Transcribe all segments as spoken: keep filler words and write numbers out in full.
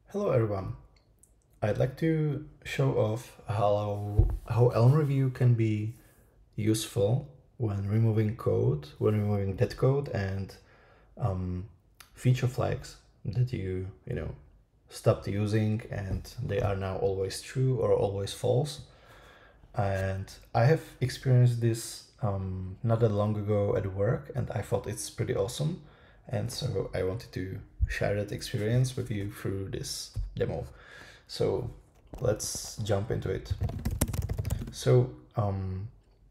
Hello everyone. I'd like to show off how, how Elm Review can be useful when removing code, when removing dead code and um, feature flags that you, you know, stopped using and they are now always true or always false. And I have experienced this um, not that long ago at work and I thought it's pretty awesome. And so I wanted to share that experience with you through this demo. So let's jump into it. So um,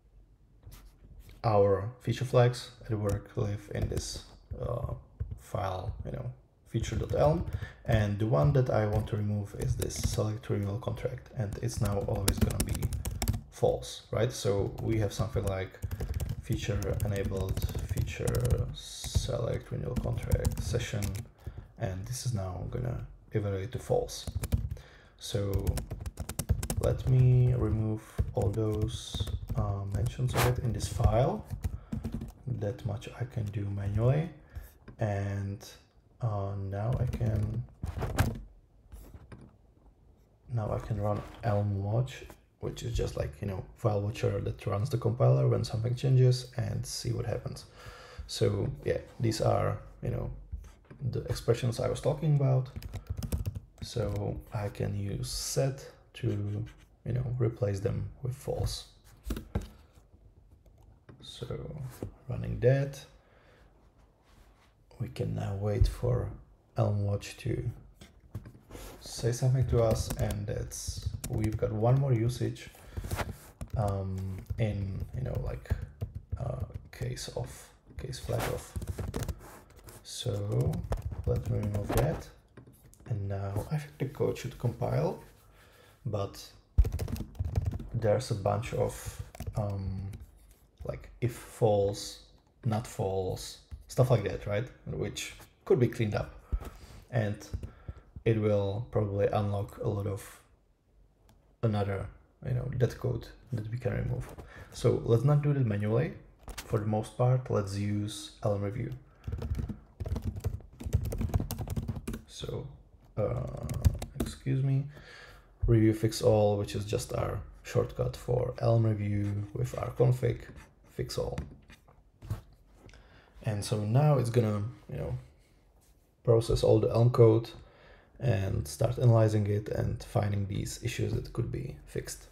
our feature flags at work live in this uh, file, you know, feature.elm, and the one that I want to remove is this select renewal contract, and it's now always going to be false, right? So we have something like feature enabled feature select renewal contract session, and this is now gonna evaluate to false. So let me remove all those uh, mentions of it in this file. That much I can do manually, and uh, now I can now I can run Elm Watch, which is just like, you know, file watcher that runs the compiler when something changes and see what happens. So yeah, these are, you know, the expressions I was talking about. So I can use set to, you know, replace them with false. So running that, we can now wait for Elm Watch to say something to us, and that's we've got one more usage um, in, you know, like uh, case off, case flag off. So let me remove that, and now I think the code should compile, but there's a bunch of um, like if false, not false, stuff like that, right? Which could be cleaned up, and it will probably unlock a lot of another, you know, dead code that we can remove. So let's not do that manually. For the most part, let's use Elm Review. So, uh, excuse me, review fix all, which is just our shortcut for Elm Review with our config fix all. And so now it's gonna, you know, process all the Elm code and start analyzing it and finding these issues that could be fixed.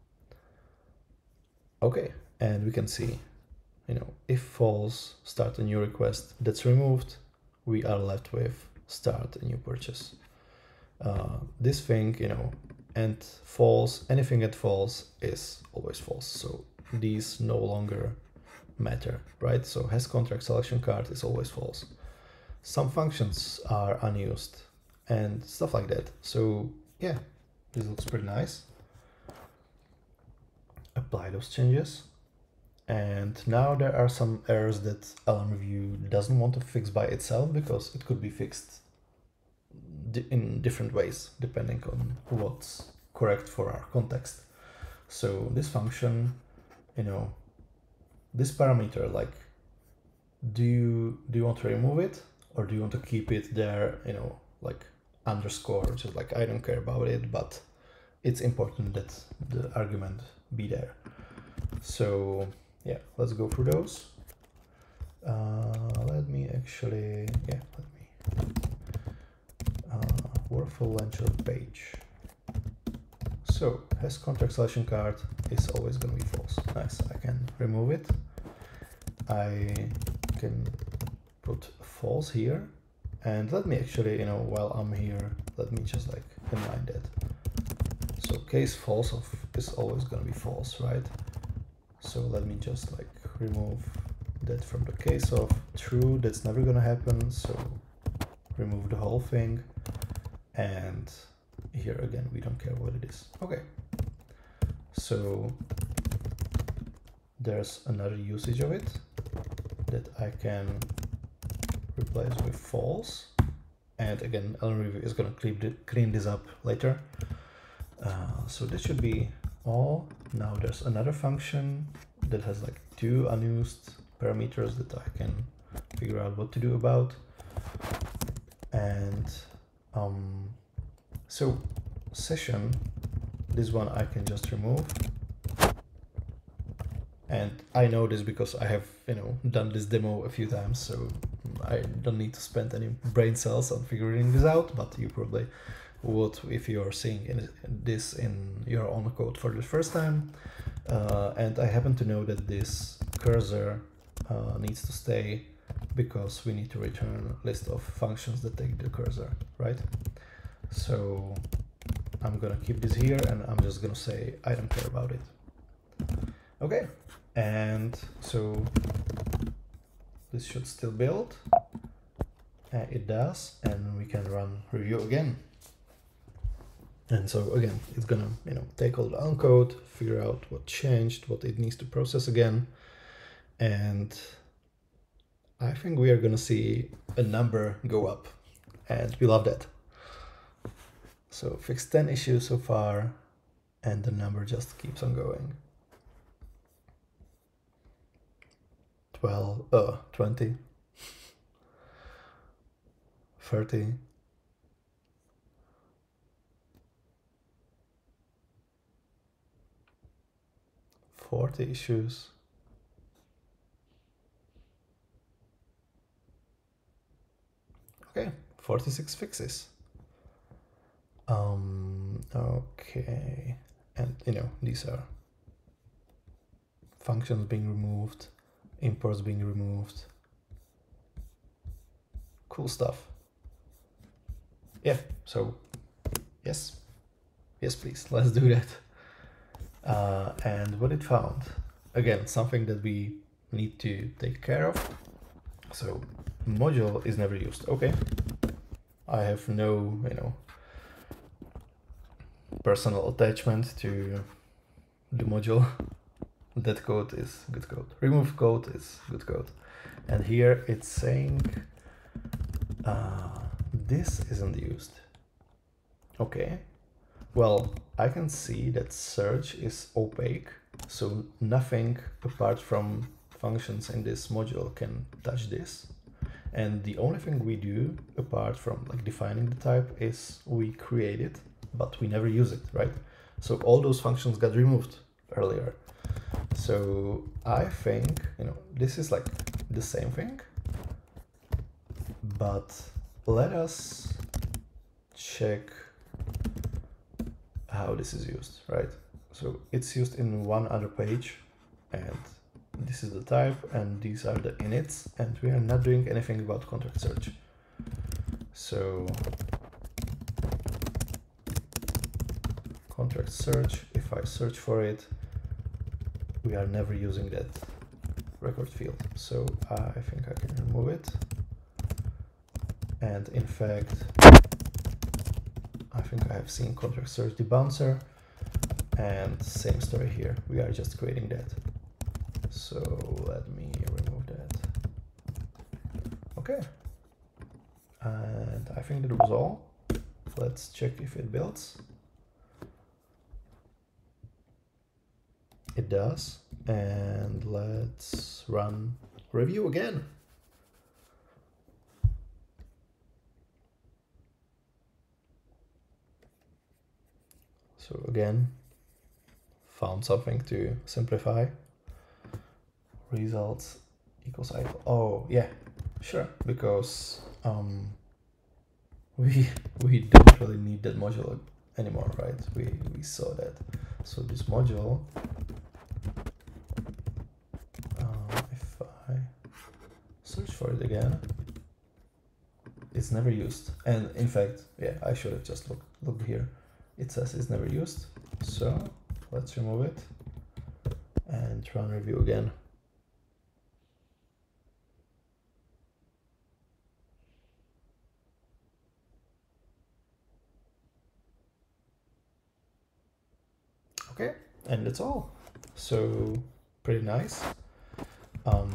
Okay, and we can see, you know, if false, start a new request, that's removed, we are left with start a new purchase. Uh, this thing, you know, and false, anything at false is always false. So these no longer matter, right? So has contract selection card is always false. Some functions are unused and stuff like that. So yeah, this looks pretty nice. Apply those changes. And now there are some errors that Elm Review doesn't want to fix by itself because it could be fixed in different ways depending on what's correct for our context. So this function, you know, this parameter, like, do you do you want to remove it or do you want to keep it there, you know, like underscore, just like I don't care about it, but it's important that the argument be there. So yeah, let's go through those. Uh, let me actually, yeah, let me uh, workflow launcher page. So has contract selection card is always going to be false. Nice. I can remove it. I can put false here, and let me actually, you know, while I'm here, let me just like inline that. So case false of is always going to be false, right? So let me just like remove that from the case of true. That's never going to happen. So remove the whole thing, and here again we don't care what it is. Okay, so there's another usage of it that I can replace with false, and again Elm Review is going to clean this up later. Uh, so this should be all. Now there's another function that has like two unused parameters that I can figure out what to do about, and um, So session, this one I can just remove. And I know this because I have, you know, done this demo a few times, so I don't need to spend any brain cells on figuring this out, but you probably would if you're seeing in this in your own code for the first time. Uh, and I happen to know that this cursor uh, needs to stay because we need to return a list of functions that take the cursor, right? So I'm gonna keep this here and I'm just gonna say I don't care about it. Okay, and so this should still build. Uh, it does, and we can run review again. And so again, it's gonna, you know, take all the uncode, figure out what changed, what it needs to process again. And I think we are gonna see a number go up, and we love that. So fixed ten issues so far, and the number just keeps on going. twelve, uh, twenty, thirty. forty issues. Okay, forty-six fixes. Um, okay, and you know, these are functions being removed, imports being removed. Cool stuff. Yeah, so yes, yes, please, let's do that. Uh, and what it found, again, something that we need to take care of. So module is never used. Okay, I have no, you know, personal attachment to the module. That code is good code. Remove code is good code. And here it's saying uh, this isn't used. Okay. Well, I can see that search is opaque, so nothing apart from functions in this module can touch this. And the only thing we do apart from like defining the type is we create it, but we never use it, right? So all those functions got removed earlier. So I think, you know, this is like the same thing, but let us check how this is used, right? So it's used in one other page, and this is the type, and these are the inits, and we are not doing anything about contract search. So contract search, if I search for it, we are never using that record field. So I think I can remove it. And in fact, I think I have seen contract search debouncer, and same story here. We are just creating that. So let me remove that. Okay. And I think that was all. Let's check if it builds. It does. And let's run review again. So again, found something to simplify. Results equals idle. Oh yeah, sure, because um, we we don't really need that module anymore, right? We we saw that. So this module, uh, if I search for it again, it's never used. And in fact, yeah, I should have just looked looked here. It says it's never used. So let's remove it and run review again. Okay, and that's all. So pretty nice. Um,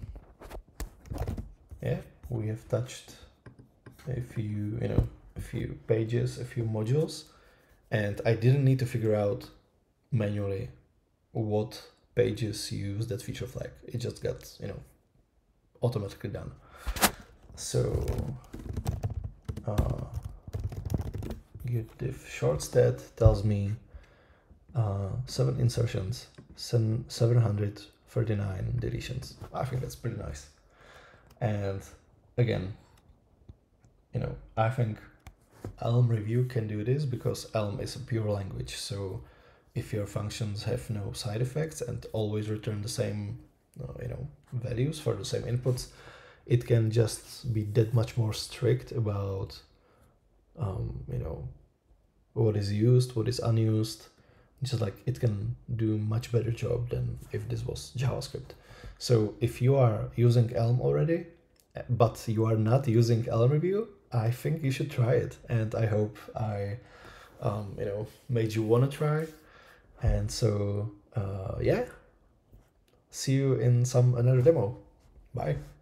yeah, we have touched a few, you know, a few pages, a few modules, and I didn't need to figure out manually what pages use that feature flag. It just got, you know, automatically done. So uh, review diff short stat tells me uh, seven insertions, seven hundred thirty-nine deletions. I think that's pretty nice. And again, you know, I think Elm review can do this because Elm is a pure language. So if your functions have no side effects and always return the same, you know, values for the same inputs, it can just be that much more strict about, um, you know, what is used, what is unused. Just like it can do much better job than if this was JavaScript. So if you are using Elm already, but you are not using Elm review, I think you should try it. And I hope I, um, you know, made you want to try. And so, uh, yeah, see you in some another demo. Bye.